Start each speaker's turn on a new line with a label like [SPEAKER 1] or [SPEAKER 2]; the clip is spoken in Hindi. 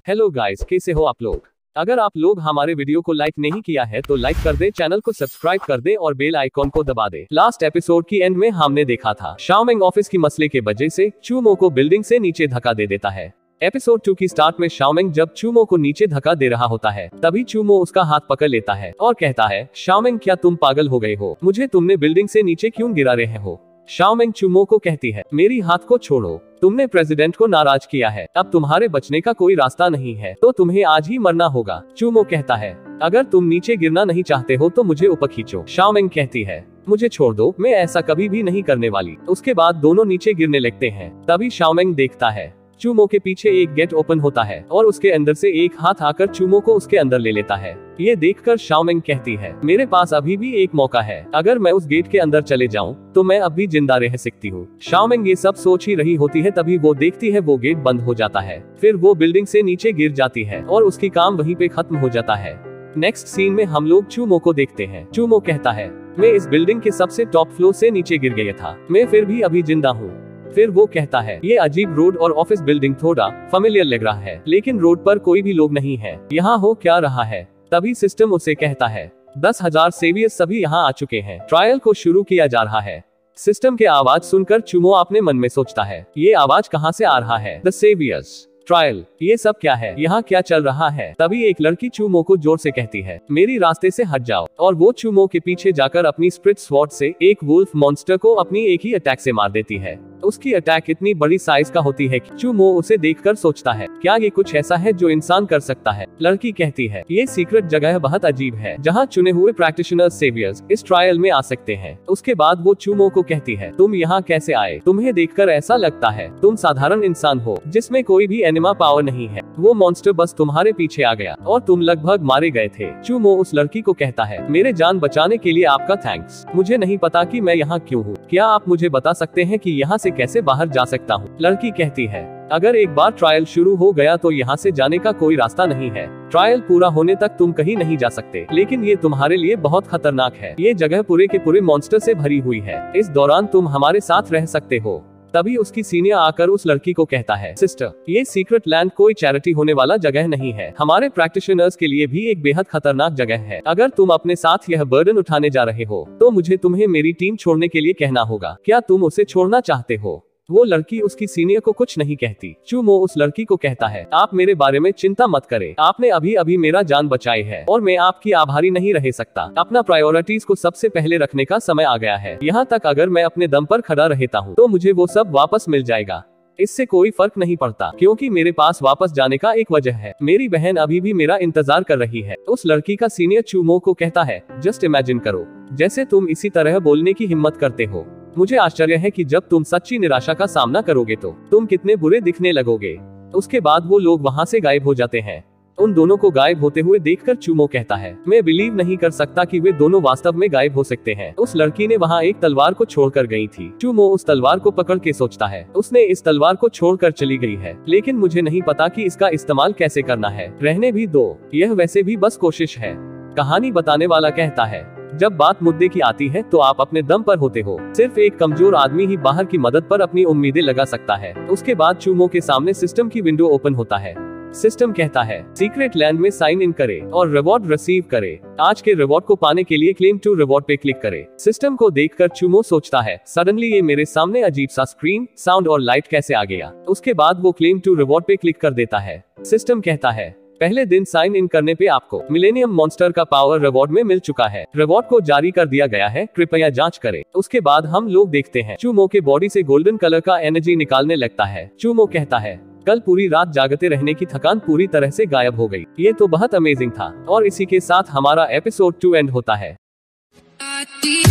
[SPEAKER 1] हेलो गाइस, कैसे हो आप लोग। अगर आप लोग हमारे वीडियो को लाइक नहीं किया है तो लाइक कर दे, चैनल को सब्सक्राइब कर दे और बेल आइकॉन को दबा दे। लास्ट एपिसोड की एंड में हमने देखा था शाओमेंग ऑफिस की मसले के वजह से चूमो को बिल्डिंग से नीचे धक्का दे देता है। एपिसोड 2 की स्टार्ट में शाओमेंग जब चूमो को नीचे धक्का दे रहा होता है तभी चूमो उसका हाथ पकड़ लेता है और कहता है, शाओमेंग क्या तुम पागल हो गए हो, मुझे तुमने बिल्डिंग से नीचे क्यों गिरा रहे हो। शाओमेंग चूमो को कहती है, मेरी हाथ को छोड़ो, तुमने प्रेसिडेंट को नाराज किया है, अब तुम्हारे बचने का कोई रास्ता नहीं है, तो तुम्हें आज ही मरना होगा। चूमो कहता है, अगर तुम नीचे गिरना नहीं चाहते हो तो मुझे ऊपर खींचो। शाओमेंग कहती है, मुझे छोड़ दो, मैं ऐसा कभी भी नहीं करने वाली। उसके बाद दोनों नीचे गिरने लगते हैं। तभी शाओमेंग देखता है चूमो के पीछे एक गेट ओपन होता है और उसके अंदर से एक हाथ आकर चूमो को उसके अंदर ले लेता है। ये देखकर शाओमेंग कहती है, मेरे पास अभी भी एक मौका है, अगर मैं उस गेट के अंदर चले जाऊं तो मैं अब भी जिंदा रह सकती हूँ। शाओमेंग ये सब सोच ही रही होती है तभी वो देखती है वो गेट बंद हो जाता है। फिर वो बिल्डिंग से नीचे गिर जाती है और उसकी काम वहीं पे खत्म हो जाता है। नेक्स्ट सीन में हम लोग चूमो को देखते हैं। चूमो कहता है, मैं इस बिल्डिंग के सबसे टॉप फ्लोर से नीचे गिर गया था, मैं फिर भी अभी जिंदा हूँ। फिर वो कहता है, ये अजीब रोड और ऑफिस बिल्डिंग थोड़ा फेमिलियर लग रहा है, लेकिन रोड पर कोई भी लोग नहीं है, यहाँ हो क्या रहा है। तभी सिस्टम उसे कहता है, 10,000 सेवियर्स सभी यहाँ आ चुके हैं, ट्रायल को शुरू किया जा रहा है। सिस्टम के आवाज सुनकर चूमो अपने मन में सोचता है, ये आवाज कहाँ से आ रहा है, द सेवियर्स ट्रायल, ये सब क्या है, यहाँ क्या चल रहा है। तभी एक लड़की चूमो को जोर से कहती है, मेरी रास्ते से हट जाओ, और वो चूमो के पीछे जाकर अपनी स्प्रिट स्वॉर्ड से एक वुल्फ मॉन्स्टर को अपनी एक ही अटैक से मार देती है। उसकी अटैक इतनी बड़ी साइज का होती है कि चूमो उसे देखकर सोचता है, क्या ये कुछ ऐसा है जो इंसान कर सकता है। लड़की कहती है, ये सीक्रेट जगह बहुत अजीब है जहाँ चुने हुए प्रैक्टिशनर सेवियर्स इस ट्रायल में आ सकते हैं। उसके बाद वो चूमो को कहती है, तुम यहाँ कैसे आए, तुम्हें देखकर ऐसा लगता है तुम साधारण इंसान हो जिसमें कोई भी एनिमा पावर नहीं है, वो मॉन्स्टर बस तुम्हारे पीछे आ गया और तुम लगभग मारे गए थे। चूमो उस लड़की को कहता है, मेरे जान बचाने के लिए आपका थैंक्स, मुझे नहीं पता कि मैं यहाँ क्यों हूँ, क्या आप मुझे बता सकते हैं कि यहाँ से कैसे बाहर जा सकता हूँ। लड़की कहती है, अगर एक बार ट्रायल शुरू हो गया तो यहाँ से जाने का कोई रास्ता नहीं है, ट्रायल पूरा होने तक तुम कहीं नहीं जा सकते, लेकिन ये तुम्हारे लिए बहुत खतरनाक है, ये जगह पूरे के पूरे मॉन्स्टर से भरी हुई है, इस दौरान तुम हमारे साथ रह सकते हो। तभी उसकी सीनियर आकर उस लड़की को कहता है, सिस्टर, ये सीक्रेट लैंड कोई चैरिटी होने वाला जगह नहीं है, हमारे प्रैक्टिशनर्स के लिए भी एक बेहद खतरनाक जगह है। अगर तुम अपने साथ यह बर्डन उठाने जा रहे हो तो मुझे तुम्हें मेरी टीम छोड़ने के लिए कहना होगा, क्या तुम उसे छोड़ना चाहते हो। वो लड़की उसकी सीनियर को कुछ नहीं कहती। चूमो उस लड़की को कहता है, आप मेरे बारे में चिंता मत करें, आपने अभी अभी मेरा जान बचाई है और मैं आपकी आभारी नहीं रह सकता। अपना प्रायोरिटीज को सबसे पहले रखने का समय आ गया है। यहाँ तक अगर मैं अपने दम पर खड़ा रहता हूँ तो मुझे वो सब वापस मिल जाएगा, इससे कोई फर्क नहीं पड़ता, क्योंकि मेरे पास वापस जाने का एक वजह है, मेरी बहन अभी भी मेरा इंतजार कर रही है। उस लड़की का सीनियर चूमो को कहता है, जस्ट इमेजिन करो जैसे तुम इसी तरह बोलने की हिम्मत करते हो, मुझे आश्चर्य है कि जब तुम सच्ची निराशा का सामना करोगे तो तुम कितने बुरे दिखने लगोगे। उसके बाद वो लोग वहाँ से गायब हो जाते हैं। उन दोनों को गायब होते हुए देखकर चूमो कहता है, मैं बिलीव नहीं कर सकता कि वे दोनों वास्तव में गायब हो सकते हैं। उस लड़की ने वहाँ एक तलवार को छोड़कर गई थी। चूमो उस तलवार को पकड़ के सोचता है, उसने इस तलवार को छोड़कर चली गई है, लेकिन मुझे नहीं पता कि इसका इस्तेमाल कैसे करना है, रहने भी दो, यह वैसे भी बस कोशिश है। कहानी बताने वाला कहता है, जब बात मुद्दे की आती है तो आप अपने दम पर होते हो, सिर्फ एक कमजोर आदमी ही बाहर की मदद पर अपनी उम्मीदें लगा सकता है। उसके बाद चूमो के सामने सिस्टम की विंडो ओपन होता है। सिस्टम कहता है, सीक्रेट लैंड में साइन इन करे और रिवॉर्ड रिसीव करे, आज के रिवॉर्ड को पाने के लिए क्लेम टू रिवॉर्ड पे क्लिक करे। सिस्टम को देखकर चूमो सोचता है, सडनली ये मेरे सामने अजीब सा स्क्रीन, साउंड और लाइट कैसे आ गया। उसके बाद वो क्लेम टू रिवॉर्ड पे क्लिक कर देता है। सिस्टम कहता है, पहले दिन साइन इन करने पे आपको मिलेनियम मॉन्स्टर का पावर रिवॉर्ड में मिल चुका है, रिवॉर्ड को जारी कर दिया गया है, कृपया जांच करें। उसके बाद हम लोग देखते हैं चूमो के बॉडी से गोल्डन कलर का एनर्जी निकालने लगता है। चूमो कहता है, कल पूरी रात जागते रहने की थकान पूरी तरह से गायब हो गई, ये तो बहुत अमेजिंग था। और इसी के साथ हमारा एपिसोड 2 एंड होता है।